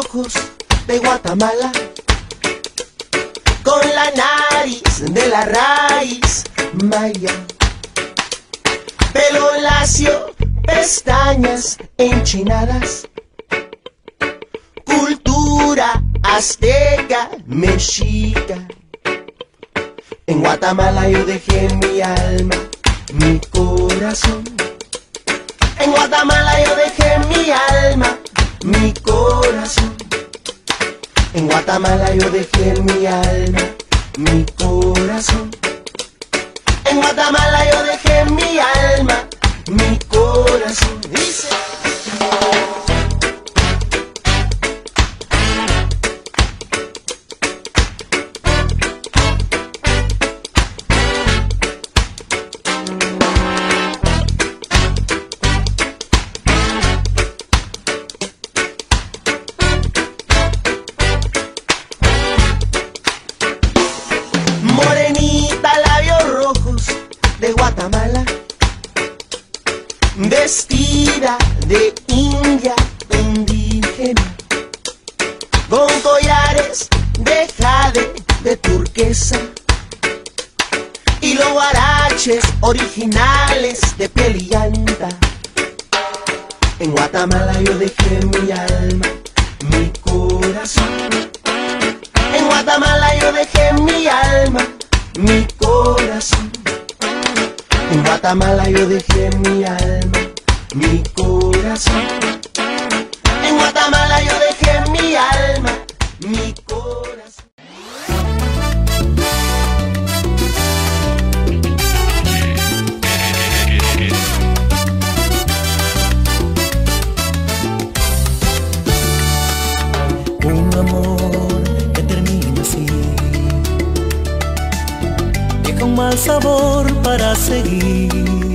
ojos de Guatemala, con la nariz de la raíz maya, pelo lacio, pestañas enchinadas, cultura azteca, mexica. En Guatemala yo dejé mi alma, mi corazón. En Guatemala yo dejé mi alma, mi corazón. En Guatemala yo dejé mi alma, mi corazón. En Guatemala yo dejé mi alma, mi corazón. Dice. De Guatemala, vestida de india indígena, con collares de jade de turquesa y los guaraches originales de piel y llanta. En Guatemala yo dejé mi alma, mi corazón. En Guatemala yo dejé mi alma, mi corazón. En Guatemala yo dejé mi alma, mi corazón. En Guatemala yo dejé mi alma, mi corazón. Un amor que termina así, deja un mal sabor para seguir.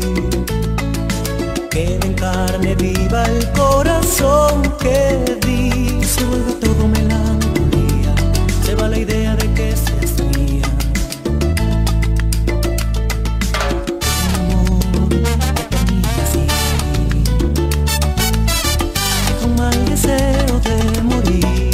Queda en carne viva el corazón que di. Y se vuelve todo melancolía, se va la idea de que seas mía. Un amor que termina así, deja un mal deseo de morir.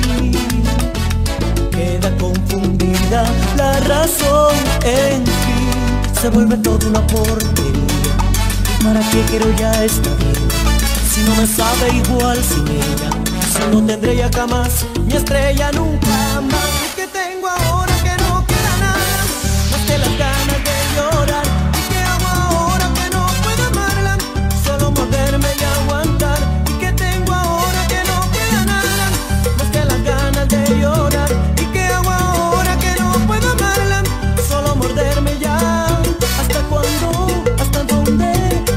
Queda confundida la razón en ti, se vuelve todo una porquería. ¿Para qué quiero ya esta vida? Si no me sabe igual sin ella, solo tendré ya jamás mi estrella nunca más. ¿Y qué tengo ahora que no queda nada más que las ganas de llorar? ¿Y qué hago ahora que no puedo amarla? Solo morderme y aguantar. ¿Y qué tengo ahora que no queda nada más que las ganas de llorar? ¿Y qué hago ahora que no puedo amarla? Solo morderme ya. ¿Hasta cuándo? ¿Hasta dónde?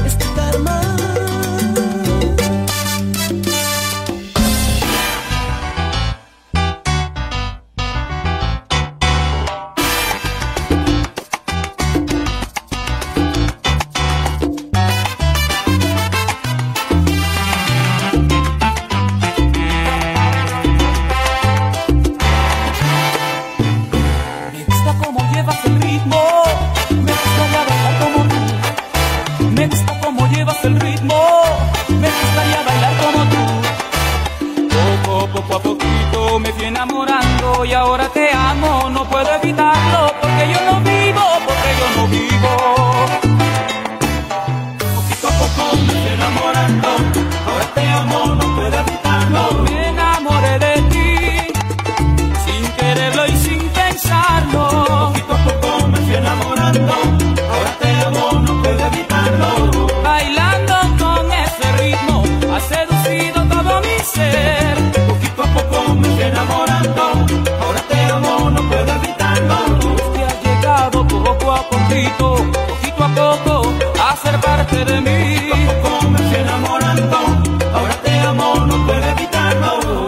Y ahora te amo, no puedo evitarlo, porque yo no vivo, porque yo no vivo. Poquito a poco me estoy enamorando, ahora te amo, no puedo evitarlo. Me enamoré de ti, sin quererlo y sin pensarlo. Poquito a poco me estoy enamorando, ahora te amo, no puedo evitarlo. Bailando con ese ritmo, ha seducido todo mi ser. Poquito a poco me estoy enamorando, ahora te amo, no puedo evitarlo. Te has llegado poco a poco a ser parte de mí. Poco a poco me estoy enamorando, ahora te amo, no puedo evitarlo.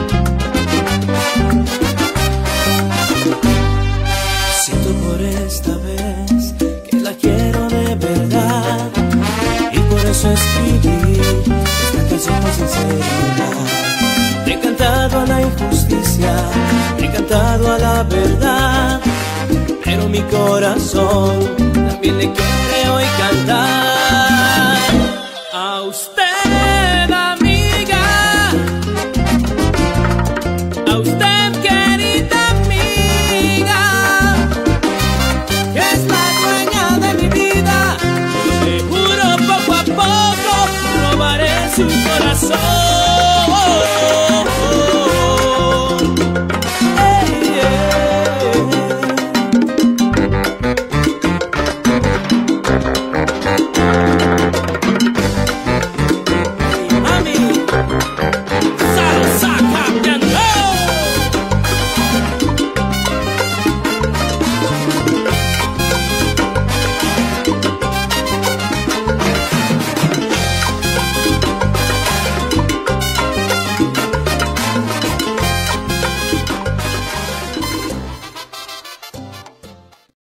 Siento por esta inocencia he cantado a la verdad, pero mi corazón también le quiere hoy cantar.